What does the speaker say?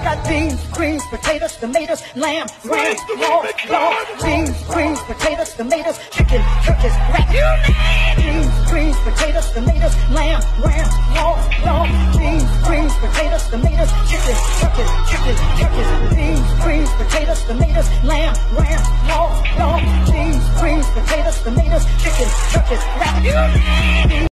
got beans, greens, potatoes, tomatoes, lamb, ram, raw, beans, greens, potatoes, tomatoes, chicken, turkeys, rat. You name beans, greens, potatoes, tomatoes, lamb, ram, raw, beans, greens, potatoes, tomatoes, chicken, turkeys, beans, greens, potatoes, tomatoes, lamb, ram, raw, beans, greens, potatoes, tomatoes, chicken, turkeys, rat. You name